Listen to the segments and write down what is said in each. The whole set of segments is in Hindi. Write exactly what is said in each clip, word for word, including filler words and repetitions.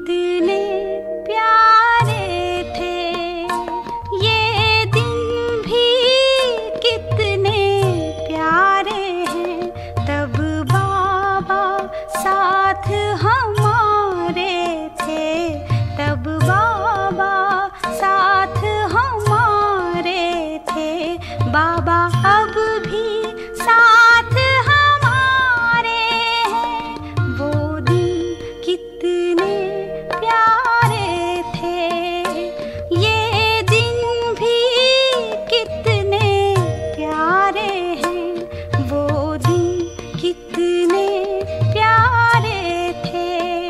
कितने प्यारे थे, ये दिन भी कितने प्यारे हैं। तब बाबा साथ हमारे थे, तब बाबा साथ हमारे थे। बाबा अब भी साथ हमारे हैं, वो दिन कितने प्यारे थे, ये दिन भी कितने प्यारे हैं। वो दिन कितने प्यारे थे।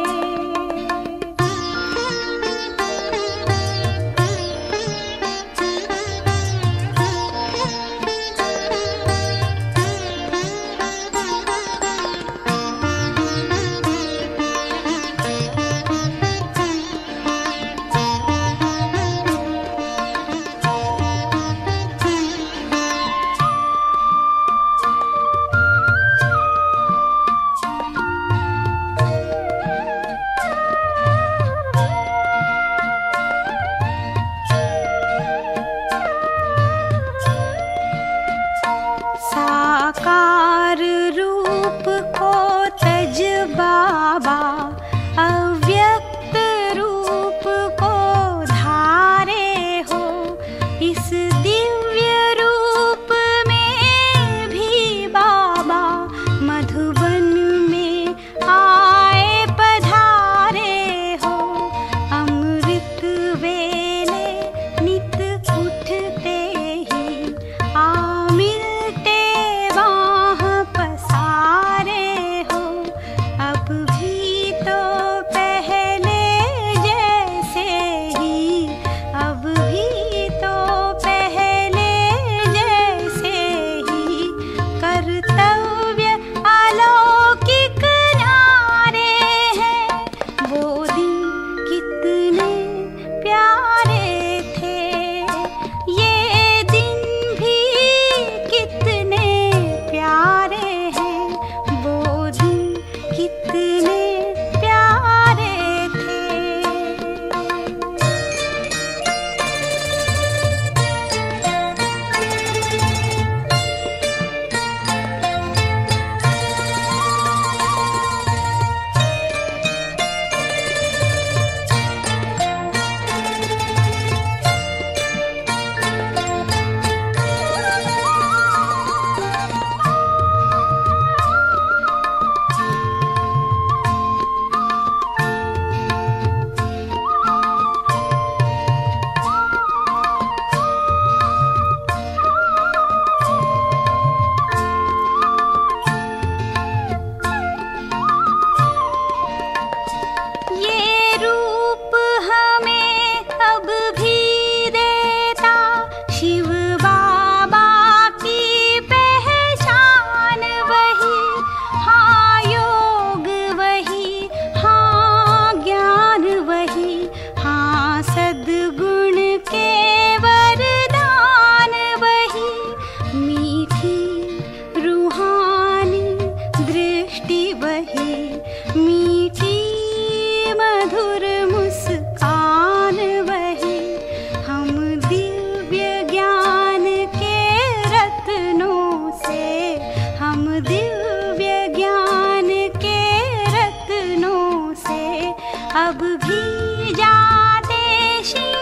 साकार रूप को तज बाबा, अव्यक्त रूप को धारे हो। इस दिव्य रूप में भी बाबा मधुबन में आए पधारे हो। अमृत वेले नित उठते ही आ मिलते बाह पसारे हो। अब भी तो पहले जैसे ही, अब भी तो पहले जैसे ही कर्तव्य अलौकिक न्यारे हैं। वो दिन कितने प्यारे थे, ये दिन भी कितने प्यारे हैं। वो दिन कितने प्यारे थे। ये रूप हमें अब भी देता शिव बाबा की पहचान वही। हाँ योग वही, हाँ ज्ञान वही, हाँ सद्गुण के वरदान वही। मीठी रूहानी दृष्टि वही, मीठी मधुर मुस्कान वही। हम दिव्य ज्ञान के रत्नों से, हम दिव्य ज्ञान के रत्नों से अब भी जाते